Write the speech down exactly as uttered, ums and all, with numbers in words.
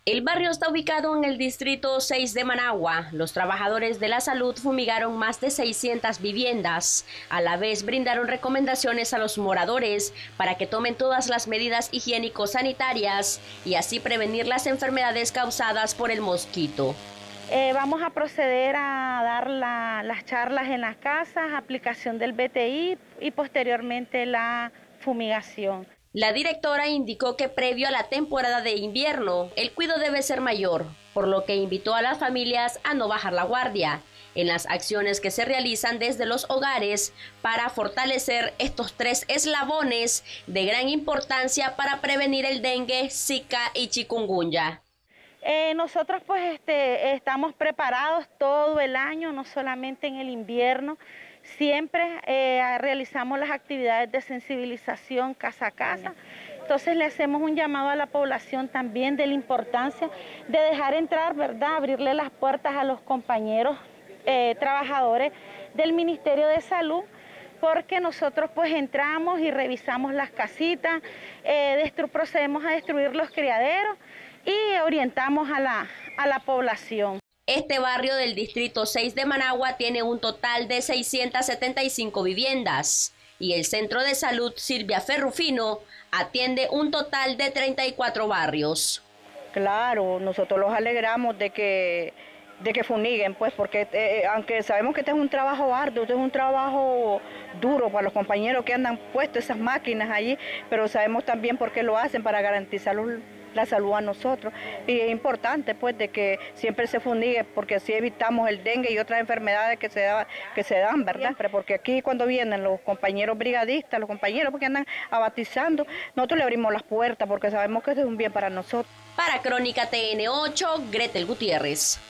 El barrio está ubicado en el distrito seis de Managua. Los trabajadores de la salud fumigaron más de seiscientas viviendas. A la vez brindaron recomendaciones a los moradores para que tomen todas las medidas higiénico-sanitarias y así prevenir las enfermedades causadas por el mosquito. Eh, vamos a proceder a dar la, las charlas en las casas, aplicación del B T I y posteriormente la fumigación. La directora indicó que previo a la temporada de invierno, el cuidado debe ser mayor, por lo que invitó a las familias a no bajar la guardia en las acciones que se realizan desde los hogares para fortalecer estos tres eslabones de gran importancia para prevenir el dengue, zika y chikungunya. Eh, nosotros pues este, estamos preparados todo el año, no solamente en el invierno. Siempre eh, realizamos las actividades de sensibilización casa a casa. Entonces le hacemos un llamado a la población también de la importancia de dejar entrar, ¿verdad? Abrirle las puertas a los compañeros eh, trabajadores del Ministerio de Salud, porque nosotros pues entramos y revisamos las casitas, eh, procedemos a destruir los criaderos y orientamos a la, a la población. Este barrio del distrito seis de Managua tiene un total de seiscientas setenta y cinco viviendas y el centro de salud Silvia Ferrufino atiende un total de treinta y cuatro barrios. Claro, nosotros los alegramos de que, de que fumiguen, pues, porque eh, aunque sabemos que este es un trabajo arduo, este es un trabajo duro para los compañeros que andan puestos esas máquinas allí, pero sabemos también por qué lo hacen, para garantizar los la salud a nosotros, y es importante pues de que siempre se fumigue porque así evitamos el dengue y otras enfermedades que se, da, que se dan, ¿verdad? Siempre, porque aquí cuando vienen los compañeros brigadistas, los compañeros porque andan abatizando, nosotros le abrimos las puertas porque sabemos que eso es un bien para nosotros. Para Crónica T N ocho, Gretel Gutiérrez.